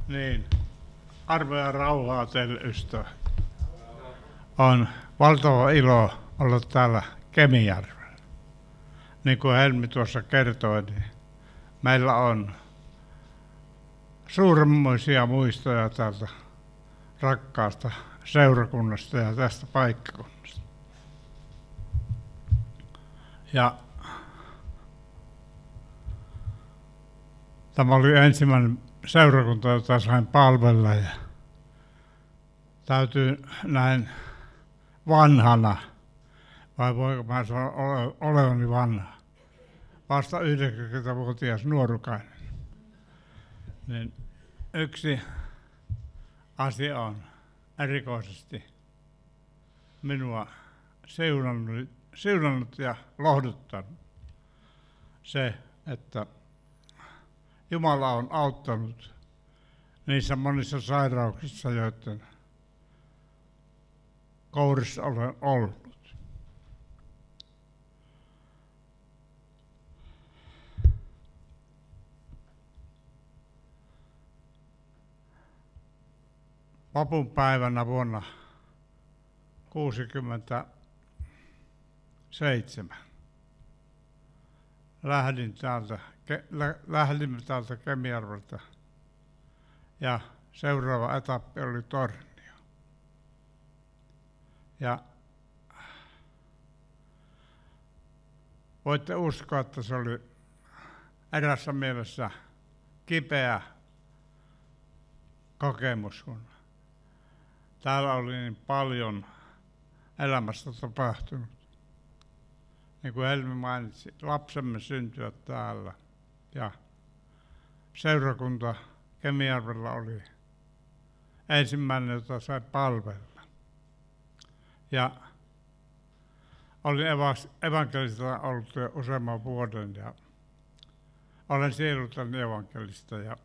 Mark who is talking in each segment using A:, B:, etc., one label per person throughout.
A: Niin, arvoa ja rauhaa teille ystävät. On valtava ilo olla täällä Kemijärvellä. Niin kuin Helmi tuossa kertoi, niin meillä on suuremmoisia muistoja täältä rakkaasta seurakunnasta ja tästä paikkakunnasta. Ja tämä oli ensimmäinen seurakunta, jota sain palvella, ja täytyy näin vanhana, vai voiko mä sanoa olevani vanha, vasta 90-vuotias nuorukainen, niin yksi asia on erikoisesti minua siunannut ja lohduttanut. Se, että Jumala on auttanut niissä monissa sairauksissa, joiden kourissa olen ollut. Vapunpäivänä vuonna 1967 lähdimme täältä Kemijärveltä ja seuraava etappi oli Tornio. Ja voitte uskoa, että se oli erässä mielessä kipeä kokemus, kun täällä oli niin paljon elämästä tapahtunut. Niin kuin Helmi mainitsi, lapsemme syntyivät täällä ja seurakunta Kemijärvellä oli ensimmäinen, jota sai palvella. Ja olin evankelista ollut jo useamman vuoden ja olen sielultani evankelista ja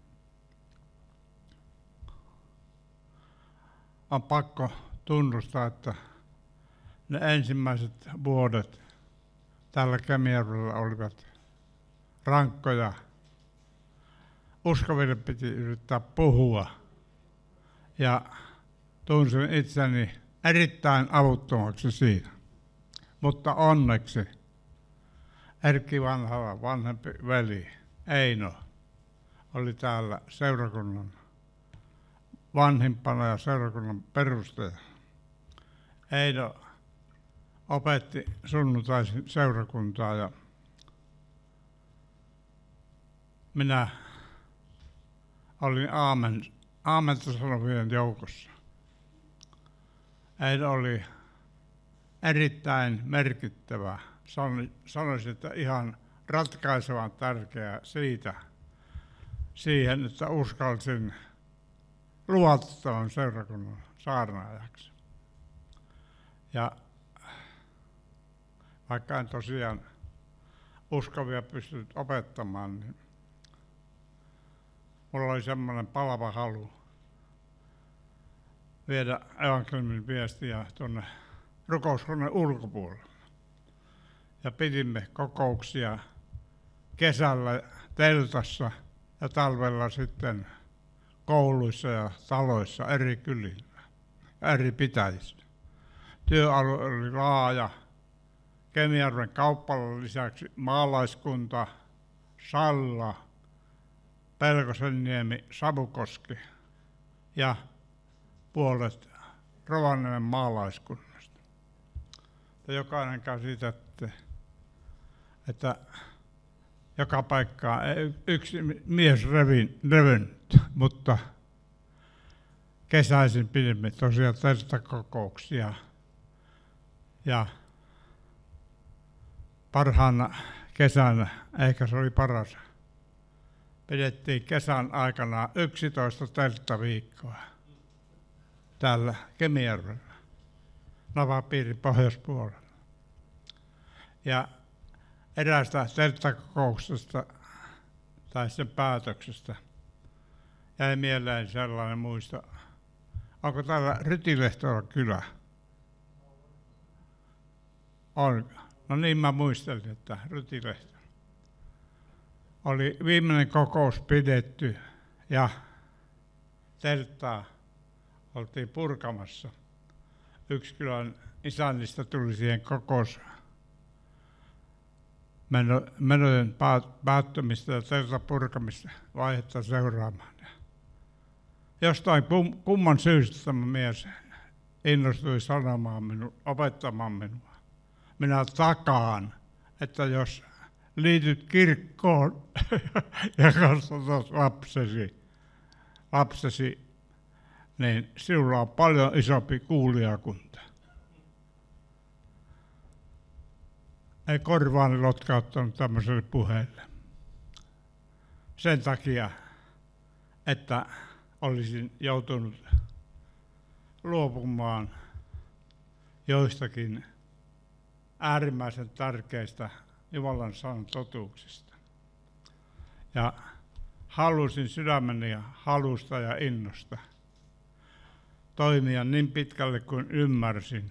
A: on pakko tunnustaa, että ne ensimmäiset vuodet täällä Kemijärvellä olivat rankkoja. Uskoville piti yrittää puhua ja tunsin itseni erittäin avuttomaksi siinä. Mutta onneksi Erkki vanhempi veli Eino oli täällä seurakunnan vanhimpana ja seurakunnan perustaja. Eino opetti sunnuntaisin seurakuntaa ja minä olin aamenta sanovien joukossa. Eino oli erittäin merkittävä, sanoisin, että ihan ratkaisevan tärkeä siihen, että uskalsin luvata tämän seurakunnan saarnaajaksi. Ja vaikka en tosiaan uskovia pystynyt opettamaan, niin mulla oli semmoinen palava halu viedä evankeliumin viestiä tuonne rukoushuoneen ulkopuolelle. Ja pidimme kokouksia kesällä teltassa ja talvella sitten kouluissa ja taloissa eri kylillä ja eri pitäjissä. Työalue oli laaja. Kemijärven kauppalan lisäksi maalaiskunta, Salla, Pelkosenniemi, Savukoski ja puolet Rovaniemen maalaiskunnasta. Ja jokainen käsitätte, että joka paikkaan ei yksi mies revennyt, mutta kesäisin pidimme tosiaan telttakokouksia ja parhaana kesänä, ehkä se oli paras, pidettiin kesän aikana 11 telttaviikkoa täällä Kemijärvellä, Navapiirin pohjoispuolella. Ja eräästä telttakokouksesta tai sen päätöksestä jäi mieleen sellainen muisto. Onko täällä Rytilehtola kylä? On. No niin, mä muistelin, että Rytilehtola. Oli viimeinen kokous pidetty ja telttaa oltiin purkamassa. Yksi kylän isännistä tuli siihen menojen päättymistä ja teltan purkamista vaihetta seuraamaan. Jostain kumman syystä tämä mies innostui opettamaan minua. Minä takaan, että jos liityt kirkkoon ja kasvatat lapsesi, niin sinulla on paljon isompi kuulijakunta. Ei korvaani lotkauttanut tämmöiselle puheelle. Sen takia, että olisin joutunut luopumaan joistakin äärimmäisen tärkeistä Jumalan sanan totuuksista. Ja halusin sydämeni halusta ja innosta toimia niin pitkälle kuin ymmärsin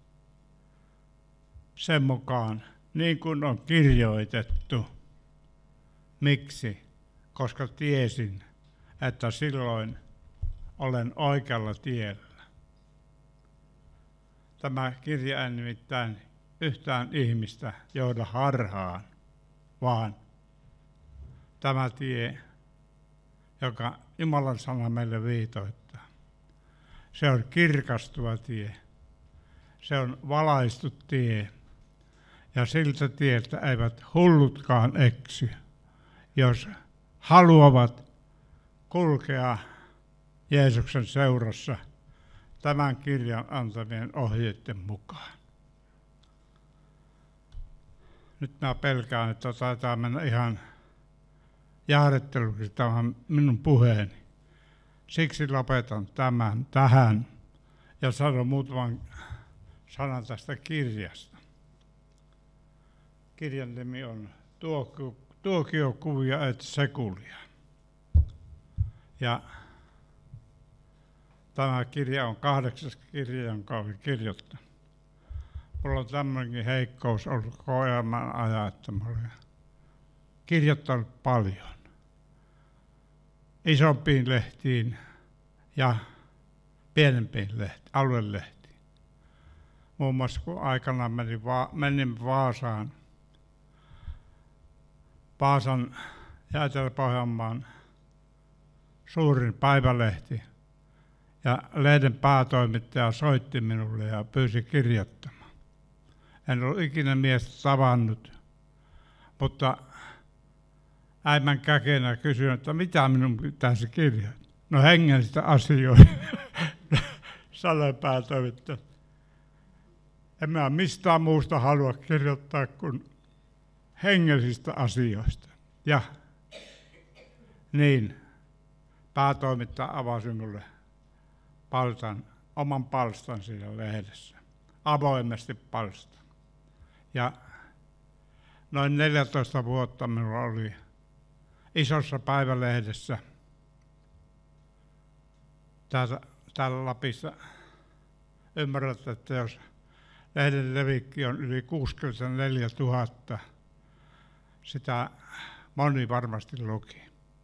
A: sen mukaan, niin kuin on kirjoitettu. Miksi? Koska tiesin, että silloin olen oikealla tiellä. Tämä kirja ei nimittäin yhtään ihmistä johda harhaan, vaan tämä tie, joka Jumalan sana meille viitoittaa. Se on kirkastuva tie, se on valaistu tie, ja siltä tieltä eivät hullutkaan eksy, jos haluavat kulkea Jeesuksen seurassa tämän kirjan antamien ohjeiden mukaan. Nyt mä pelkään, että taitaa mennä ihan jahdatteluksi tämän minun puheeni. Siksi lopetan tämän tähän ja sanon muutaman sanan tästä kirjasta. Kirjan nimi on Tuokiokuvia et sekulia. Ja tämä kirja on 8. kirja, jonka olen kirjoittanut. Mulla on tämmöinenkin heikkous ollut koko elämän ajan, että mä olen kirjoittanut paljon. Isompiin lehtiin ja pienempiin aluelehtiin. Muun muassa kun aikanaan menin Vaasaan ja Etelä-Pohjanmaan suurin päivälehti, ja lehden päätoimittaja soitti minulle ja pyysi kirjoittamaan. En ollut ikinä miestä tavannut, mutta äimän käkenä kysyin, että mitä minun pitäisi kirjoittaa. No hengellistä asioita, sanoi päätoimittaja. En mä mistään muusta halua kirjoittaa kuin hengellisistä asioista. Ja niin, päätoimittaja avasi minulle oman palstan siinä lehdessä, avoimesti palstan. Ja noin 14 vuotta minulla oli isossa päivälehdessä täällä Lapissa. Ymmärrät, että jos lehden levikki on yli 64 000, sitä moni varmasti luki.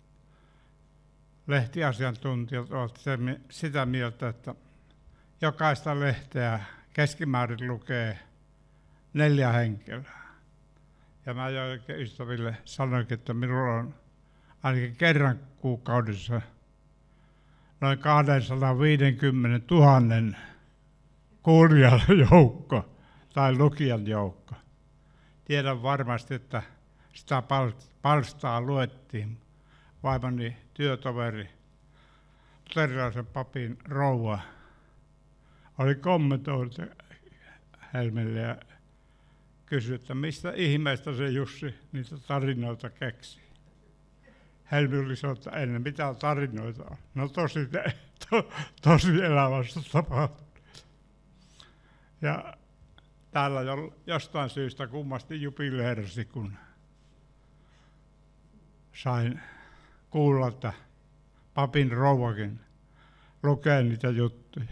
A: Lehtiasiantuntijat ovat sitä mieltä, että jokaista lehteä keskimäärin lukee 4 henkilöä. Ja mä joillekin ystäville sanoinkin, että minulla on ainakin kerran kuukaudessa noin 250 000 kuulijan joukko tai lukijan joukko. Tiedän varmasti, että sitä palstaa luettiin. Vaimoni työtoveri, luterilaisen papin rouva, oli kommentoinut Helmille ja kysyi, että mistä ihmeestä se Jussi niitä tarinoita keksi. Helmi oli sanonut, että ennen mitään tarinoita on. No tosi elämässä tapahtunut. Ja täällä jostain syystä kummasti jubileerasi, kun sain kuulla, että papin rouvakin lukee niitä juttuja.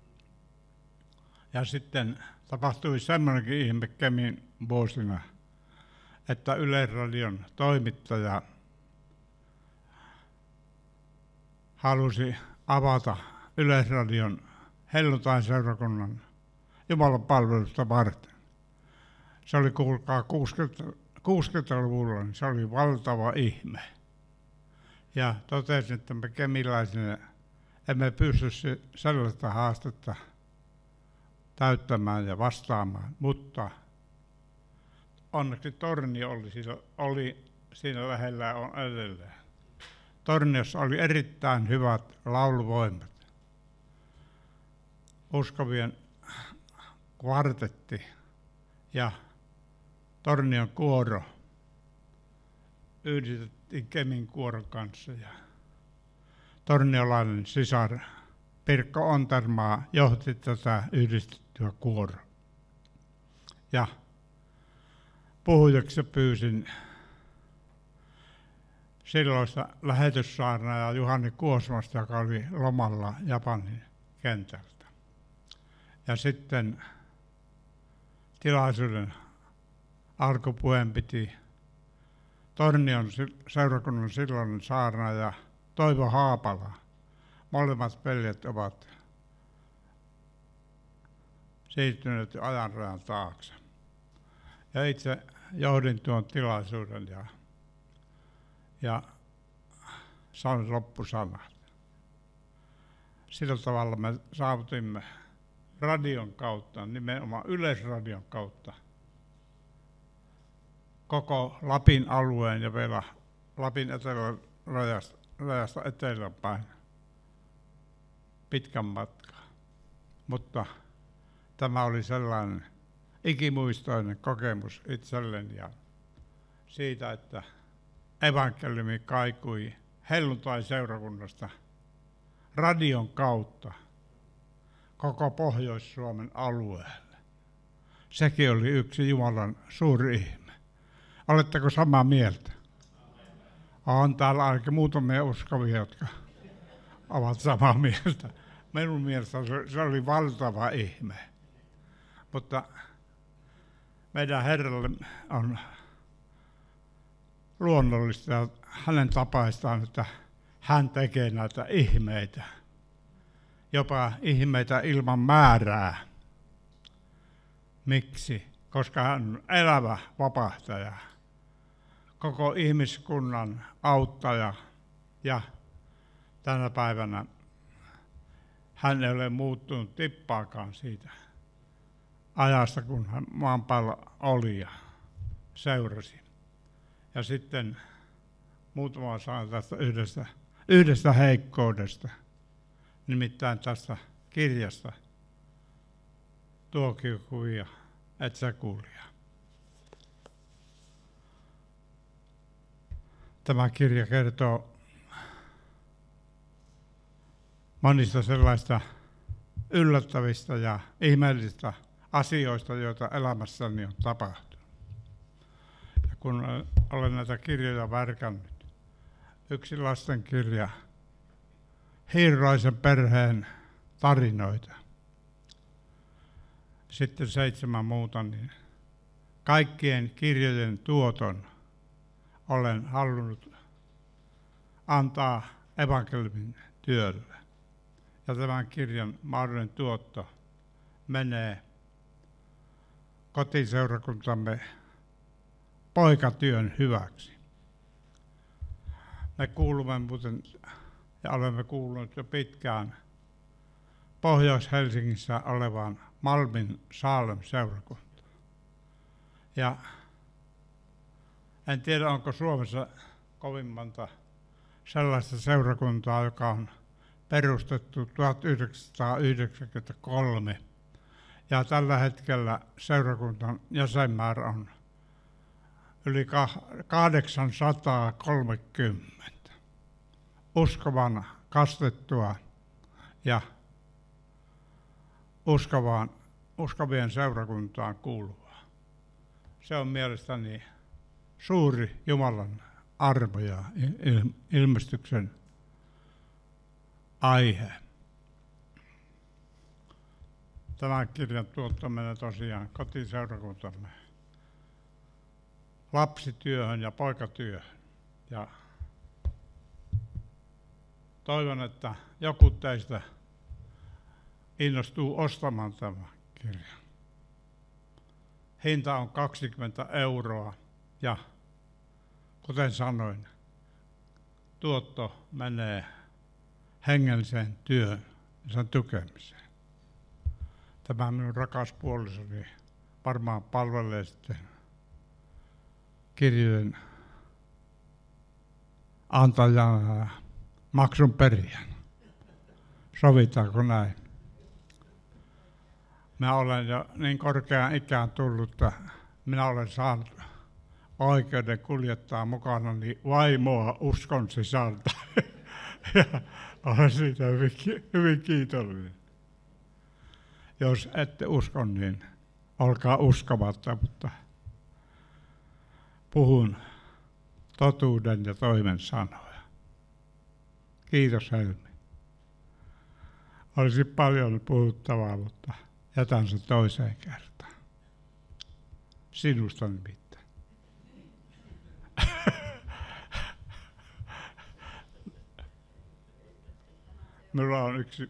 A: Ja sitten tapahtui semmoinenkin ihme Kemin vuosina, että Yleisradion toimittaja halusi avata Yleisradion helluntai-seurakunnan Jumalan palvelusta varten. Se oli, kuulkaa, 60-luvulla, niin se oli valtava ihme. Ja totesin, että me kemiläisinä emme pysty sellaista haastetta täyttämään ja vastaamaan, mutta onneksi Tornio oli siinä lähellä ja on edelleen. Torniossa oli erittäin hyvät lauluvoimat. Uskovien kvartetti ja Tornion kuoro yhdistettiin Kemin kuoron kanssa. Ja torniolainen sisar Pirkko Ontermaa johti tätä yhdistettyä kuoroa. Ja puhujaksi pyysin silloista lähetyssaarnaajaa Juhani Kuosmasta, joka oli lomalla Japanin kentältä. Ja sitten tilaisuuden alkupuheen piti Tornion seurakunnan silloinen saarnaaja Toivo Haapala. Molemmat veljet ovat siirtyneet ajanrajan taakse. Ja itse johdin tuon tilaisuuden ja sanoin loppusanat. Sillä tavalla me saavutimme radion kautta, nimenomaan Yleisradion kautta, koko Lapin alueen ja vielä Lapin etelärajasta eteläpäin pitkän matkaa. Mutta tämä oli sellainen ikimuistoinen kokemus itselleni ja siitä, että evankeliumi kaikui helluntai-seurakunnasta radion kautta koko Pohjois-Suomen alueelle. Sekin oli yksi Jumalan suuri ihme. Oletteko samaa mieltä? On täällä ainakin muutamia uskovia, jotka ovat samaa mieltä. Minun mielestä se oli valtava ihme. Mutta meidän Herralle on luonnollista ja hänen tapaistaan, että hän tekee näitä ihmeitä. Jopa ihmeitä ilman määrää. Miksi? Koska hän on elävä vapahtaja, koko ihmiskunnan auttaja ja tänä päivänä hän ei ole muuttunut tippaakaan siitä ajasta, kun hän maan päällä oli ja seurasi. Ja sitten muutama sana tästä yhdestä heikkoudesta, nimittäin tästä kirjasta Tuokiokuvia et sä kuulija. Tämä kirja kertoo monista sellaista yllättävistä ja ihmeellisistä asioista, joita elämässäni on tapahtunut. Ja kun olen näitä kirjoja värkännyt, yksi lastenkirja, Hiiraisen perheen tarinoita, sitten 7 muuta, niin kaikkien kirjojen tuoton olen halunnut antaa evankeliumin työlle. Ja tämän kirjan mahdollinen tuotto menee kotiseurakuntamme poikatyön hyväksi. Me kuulumme muuten ja olemme kuuluneet jo pitkään Pohjois-Helsingissä olevaan Malmin Saalem-seurakuntaan. Ja en tiedä, onko Suomessa kovin monta sellaista seurakuntaa, joka on perustettu 1993. Ja tällä hetkellä seurakunnan jäsenmäärä on yli 830 uskovan kastettua ja uskovien seurakuntaan kuuluvaa. Se on mielestäni suuri Jumalan armo ja ilmestyksen aihe. Tämän kirjan tuottaminen tosiaan kotiseurakuntamme lapsityöhön ja poikatyöhön. Ja toivon, että joku teistä innostuu ostamaan tämän kirjan. Hinta on 20 euroa ja kuten sanoin, tuotto menee hengelliseen työn ja sen tukemiseen. Tämä minun rakas puolisoni varmaan palvelee sitten kirjojen antajana ja maksun perijänä. Sovitaanko näin? Mä olen jo niin korkeaan ikään tullut, että minä olen saanut oikeuden kuljettaa mukanani vaimoa uskon sisältä. Ja olen siitä hyvin kiitollinen. Jos ette usko, niin olkaa uskomatta, mutta puhun totuuden ja toimen sanoja. Kiitos Helmi. Olisi paljon puhuttavaa, mutta jätän sen toiseen kertaan. Sinusta nimittäin. Minulla on yksi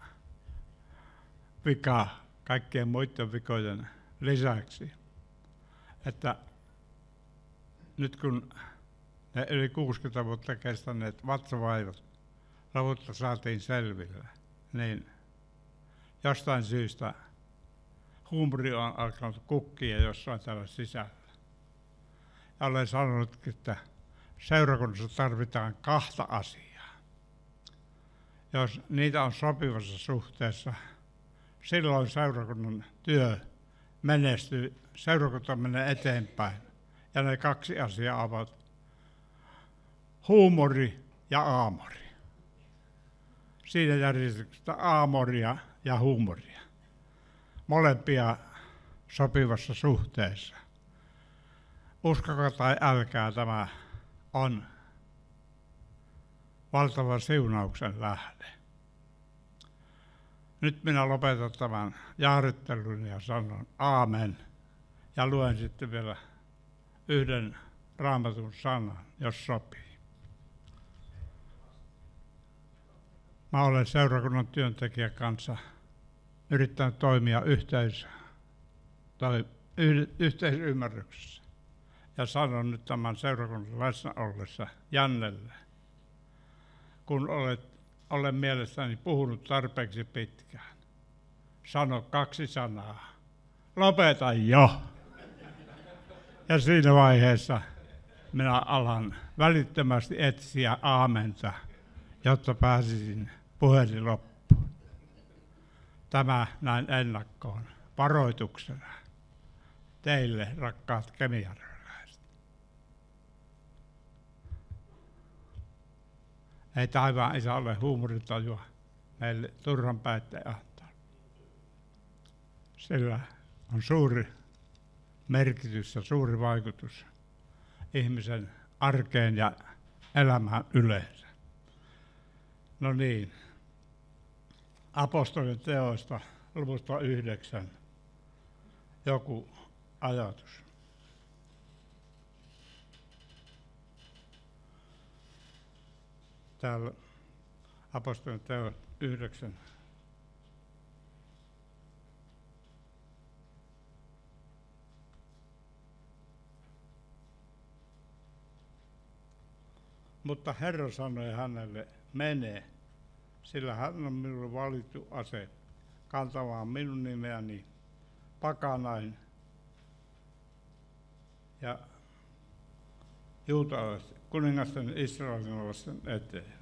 A: vika kaikkien muiden vikojen lisäksi, että nyt kun ne yli 60 vuotta kestäneet vatsavaivat lopulta saatiin selville, niin jostain syystä huumori on alkanut kukkia jossain täällä sisällä. Ja olen sanonut, että seurakunnassa tarvitaan 2 asiaa. Jos niitä on sopivassa suhteessa, silloin seurakunnan työ menestyy, seurakunta menee eteenpäin. Ja ne 2 asiaa ovat huumori ja aamori. Siinä järjestyksessä aamoria ja huumoria. Molempia sopivassa suhteessa. Uskokaa tai älkää, tämä on valtava siunauksen lähde. Nyt minä lopetan tämän jaarittelun ja sanon aamen. Ja luen sitten vielä yhden raamatun sanan, jos sopii. Mä olen seurakunnan työntekijän kanssa yrittänyt toimia yhteisymmärryksessä. Ja sanon nyt tämän seurakunnan läsnä ollessa Jannelle, kun olen mielestäni puhunut tarpeeksi pitkään. Sano 2 sanaa. Lopeta jo! Ja siinä vaiheessa minä alan välittömästi etsiä aamenta, jotta pääsisin puheeni loppuun. Tämä näin ennakkoon varoituksena teille, rakkaat kemijärveläiset. Ei taivaan isä ole huumorintajua meille turhan päätteen antaa. Sillä on suuri merkitys ja suuri vaikutus ihmisen arkeen ja elämään yleensä. No niin, apostolien teoista luvusta 9 joku ajatus. Täällä apostolien teot 9. Mutta Herra sanoi hänelle, mene, sillä hän on minulle valittu ase kantamaan minun nimeäni pakanain ja juutalaisten, kuningasten israelilaisten eteen.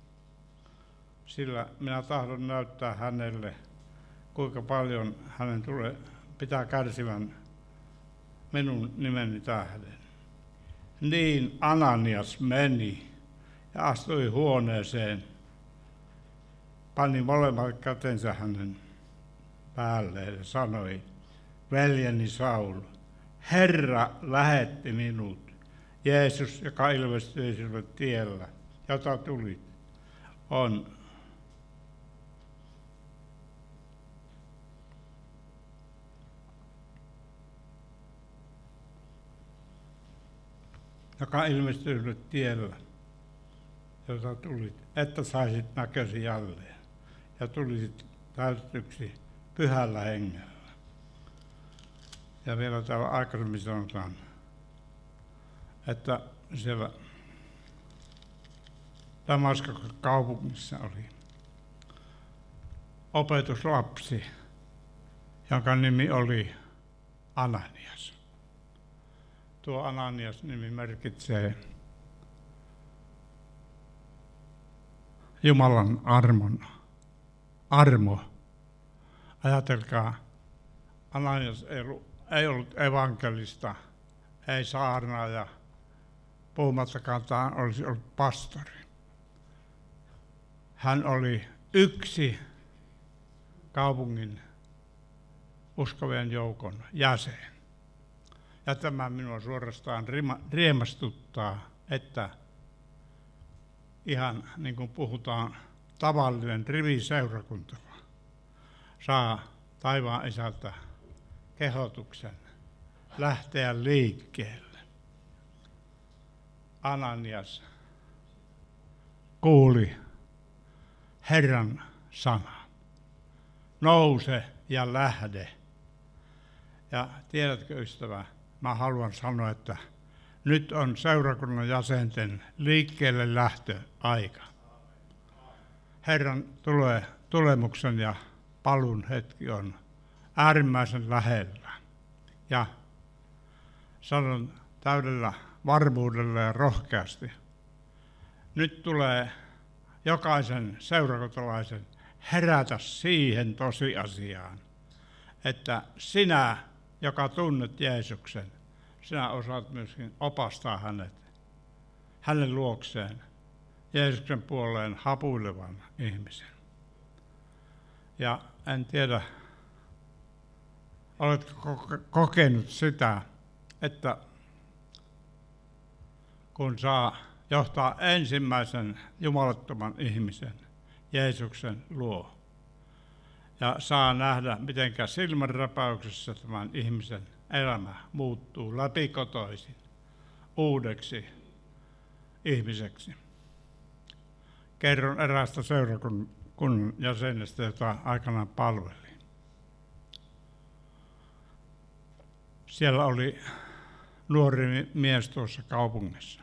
A: Sillä minä tahdon näyttää hänelle, kuinka paljon hänen tulee pitää kärsivän minun nimeni tähden. Niin Ananias meni ja astui huoneeseen, pani molemmat kätensä hänen päälleen ja sanoi, veljeni Saul, Herra lähetti minut, Jeesus, joka ilmestyi sinulle tiellä, jota tulit, on joka ilmestyi sinulle tiellä, jota tulit, että saisit näkösi jälleen ja tulisit täytetyksi pyhällä hengellä. Ja vielä täällä aikaisemmin sanotaan, että siellä Damaskoksen kaupungissa oli opetuslapsi, jonka nimi oli Ananias. Tuo Ananias-nimi merkitsee Jumalan armo. Ajatelkaa, Ananias ei ollut evankelista, ei saarnaaja, puhumattakaan olisi ollut pastori. Hän oli yksi kaupungin uskovien joukon jäsen. Ja tämä minua suorastaan riemastuttaa, että ihan niin kuin puhutaan, tavallinen riviseurakunta saa taivaan isältä kehotuksen lähteä liikkeelle. Ananias kuuli Herran sanan. Nouse ja lähde. Ja tiedätkö ystävä, mä haluan sanoa, että nyt on seurakunnan jäsenten liikkeelle lähtöaika. Herran tulemuksen ja palun hetki on äärimmäisen lähellä. Ja sanon täydellä varmuudella ja rohkeasti, nyt tulee jokaisen seurakuntalaisen herätä siihen tosiasiaan, että sinä, joka tunnet Jeesuksen, sinä osaat myöskin opastaa hänen luokseen, Jeesuksen puoleen hapuilevan ihmisen. Ja en tiedä, oletko kokenut sitä, että kun saa johtaa ensimmäisen jumalattoman ihmisen Jeesuksen luo ja saa nähdä, miten silmänräpäyksessä tämän ihmisen elämä muuttuu läpikotoisin uudeksi ihmiseksi. Kerron eräästä seurakunnan jäsenestä, jota aikanaan palvelin. Siellä oli nuori mies tuossa kaupungissa.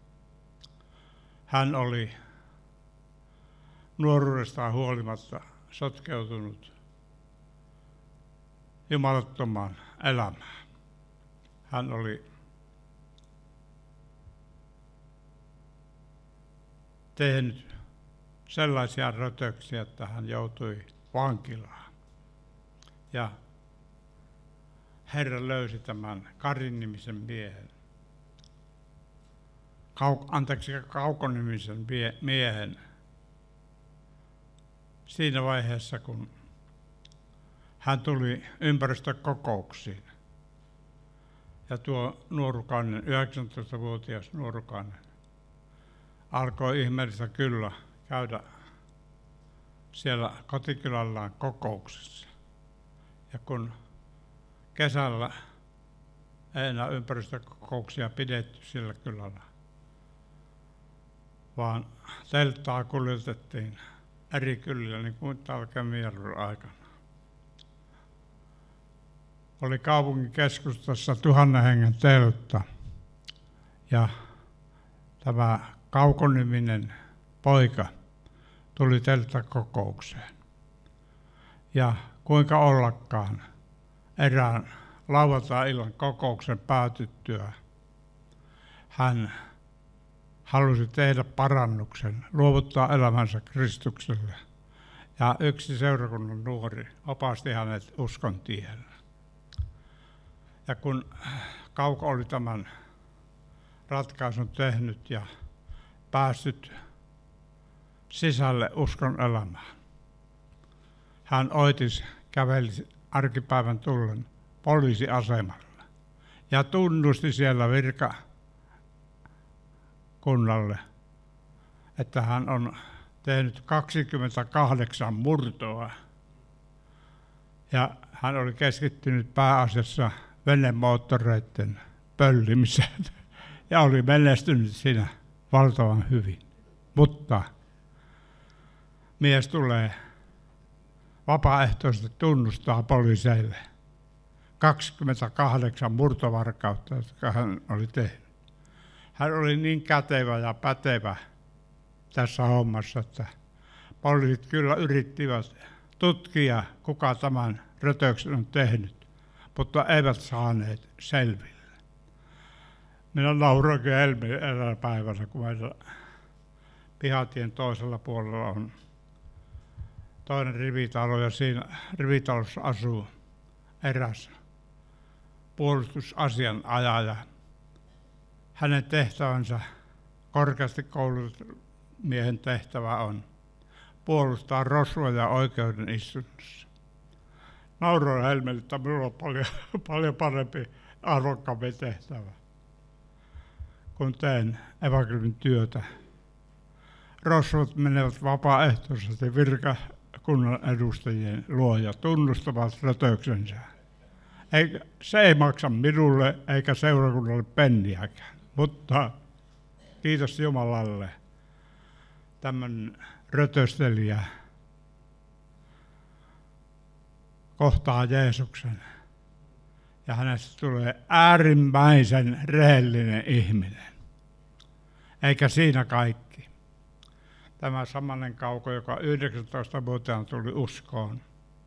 A: Hän oli nuoruudestaan huolimatta sotkeutunut jumalattomaan elämään. Hän oli tehnyt sellaisia rötöksiä, että hän joutui vankilaan. Ja Herra löysi tämän Karin-nimisen miehen, Kauko-nimisen miehen siinä vaiheessa, kun hän tuli ympäristökokouksiin. Ja tuo nuorukainen, 19-vuotias nuorukainen, alkoi ihmeellistä kyllä käydä siellä kotikylällaan kokouksissa. Ja kun kesällä ei enää ympäristökokouksia pidetty sillä kylällä, vaan telttaa kuljetettiin eri kylillä, niin kuin täällä Kemijärven aikana. Oli kaupungin keskustassa 1000 hengen teltta, ja tämä Kauko-niminen poika tuli telttakokoukseen. Ja kuinka ollakaan, erään lauantai-illan kokouksen päätyttyä hän halusi tehdä parannuksen, luovuttaa elämänsä Kristukselle. Ja yksi seurakunnan nuori opasti hänet uskon tielle. Ja kun Kauko oli tämän ratkaisun tehnyt ja päässyt sisälle uskon elämään, hän oitis käveli arkipäivän tullen poliisiasemalla ja tunnusti siellä virkakunnalle, että hän on tehnyt 28 murtoa ja hän oli keskittynyt pääasiassa venemoottoreiden pöllimiseen ja oli menestynyt siinä valtavan hyvin. Mutta mies tulee vapaaehtoisesti tunnustaa poliiseille 28 murtovarkautta, jotka hän oli tehnyt. Hän oli niin kätevä ja pätevä tässä hommassa, että poliisit kyllä yrittivät tutkia, kuka tämän rötöksen on tehnyt, mutta eivät saaneet selville. Minä nauroin helmiin eräänä päivänä, kun meillä pihatien toisella puolella on toinen rivitalo ja siinä rivitalossa asuu eräs puolustusasianajaja. Hänen tehtävänsä, korkeasti koulutetun miehen tehtävä on puolustaa rosvoja oikeuden istunnossa. Nauroin helmille, että minulla on paljon parempi arvokkaampi tehtävä, kun teen evankeliumin työtä. Rosvot menevät vapaaehtoisesti virkakunnan edustajien luo ja tunnustavat rötöksensä. Se ei maksa minulle eikä seurakunnalle penniäkään, mutta kiitos Jumalalle, tämmöinen rötöstelijä kohtaa Jeesuksen ja hänestä tulee äärimmäisen rehellinen ihminen. Eikä siinä kaikki. Tämä samainen Kauko, joka 19-vuotiaana tuli uskoon,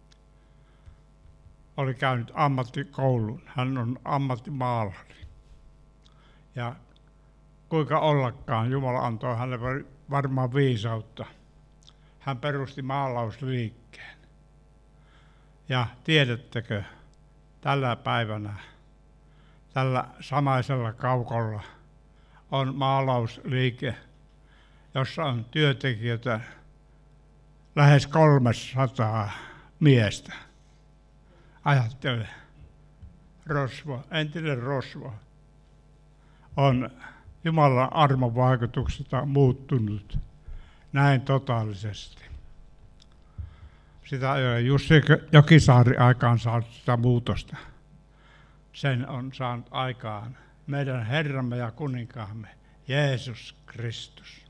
A: oli käynyt ammattikoulun. Hän on ammattimaalari. Ja kuinka ollakaan, Jumala antoi hänelle varmaan viisautta. Hän perusti maalausliikkeen. Ja tiedättekö, tällä päivänä, tällä samaisella Kaukolla on maalausliike, jossa on työntekijöitä lähes 300 miestä. Ajattele, entinen rosvo on Jumalan armon vaikutuksesta muuttunut näin totaalisesti. Sitä ei ole Jussi Jokisaari aikaan saanut sitä muutosta. Sen on saanut aikaan meidän Herramme ja kuninkaamme Jeesus Kristus.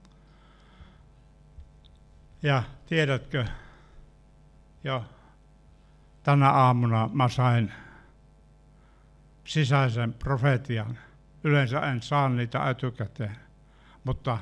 A: Ja tiedätkö, jo tänä aamuna mä sain sisäisen profetian. Yleensä en saa niitä etukäteen, mutta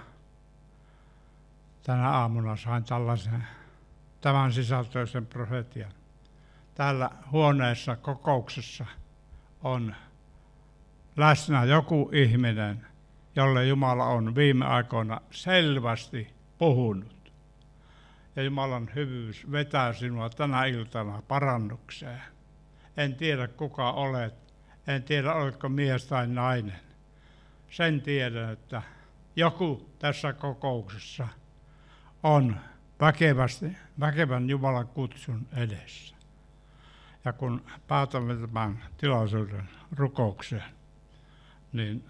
A: tänä aamuna sain tämän sisältöisen profetian. Täällä huoneessa kokouksessa on läsnä joku ihminen, jolle Jumala on viime aikoina selvästi puhunut. Ja Jumalan hyvyys vetää sinua tänä iltana parannukseen. En tiedä kuka olet, en tiedä oletko mies tai nainen. Sen tiedän, että joku tässä kokouksessa on väkevän Jumalan kutsun edessä. Ja kun päätämme tämän tilaisuuden rukoukseen, niin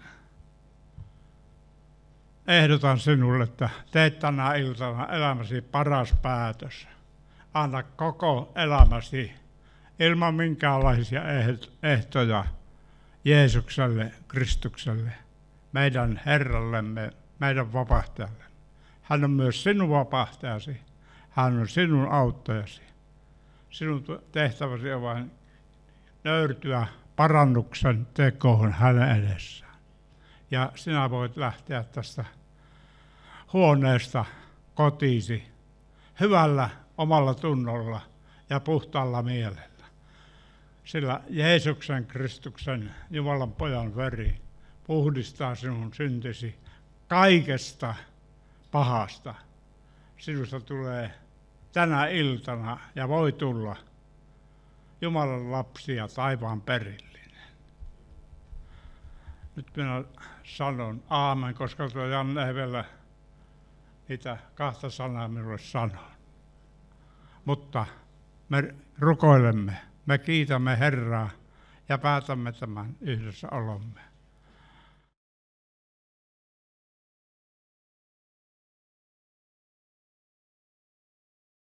A: ehdotan sinulle, että teet tänä iltana elämäsi paras päätös. Anna koko elämäsi ilman minkäänlaisia ehtoja Jeesukselle, Kristukselle, meidän Herrallemme, meidän vapahtajalle. Hän on myös sinun vapahtajasi. Hän on sinun auttajasi. Sinun tehtäväsi on vain nöyrtyä parannuksen tekoon hänen edessään. Ja sinä voit lähteä tästä huoneesta kotiisi hyvällä omalla tunnolla ja puhtaalla mielellä. Sillä Jeesuksen Kristuksen, Jumalan pojan veri, puhdistaa sinun syntisi kaikesta pahasta. Sinusta tulee tänä iltana ja voi tulla Jumalan lapsi ja taivaan perillinen. Nyt minä sanon aamen, koska tuo Janne ei vielä niitä kahta sanaa minulle sanoo. Mutta me rukoilemme, me kiitämme Herraa ja päätämme tämän yhdessä olomme.